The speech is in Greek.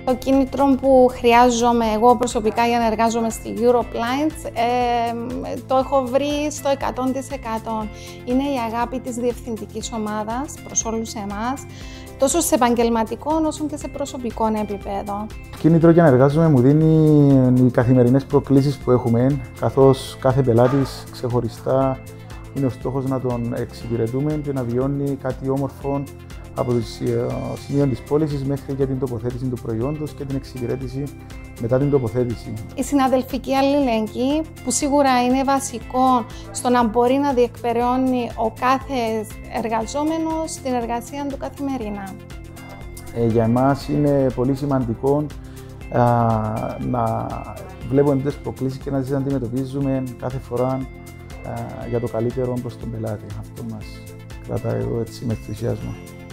Το κίνητρο που χρειάζομαι εγώ προσωπικά για να εργάζομαι στη Europlines το έχω βρει στο 100%. Είναι η αγάπη της διευθυντικής ομάδας προς όλους εμάς, τόσο σε επαγγελματικό όσο και σε προσωπικό επίπεδο. Κίνητρο για να εργάζομαι μου δίνει οι καθημερινές προκλήσεις που έχουμε, καθώς κάθε πελάτης ξεχωριστά είναι ο στόχος να τον εξυπηρετούμε και να βιώνει κάτι όμορφο από το σημείο της πώλησης μέχρι και την τοποθέτηση του προϊόντος και την εξυπηρέτηση μετά την τοποθέτηση. Η συναδελφική αλληλεγγύη, που σίγουρα είναι βασικό στο να μπορεί να διεκπεραιώνει ο κάθε εργαζόμενος την εργασία του καθημερινά. Για εμάς είναι πολύ σημαντικό να βλέπουμε τις προκλήσεις και να τις αντιμετωπίζουμε κάθε φορά για το καλύτερο προς τον πελάτη. Αυτό μας κρατάει εδώ έτσι με ενθουσιασμό.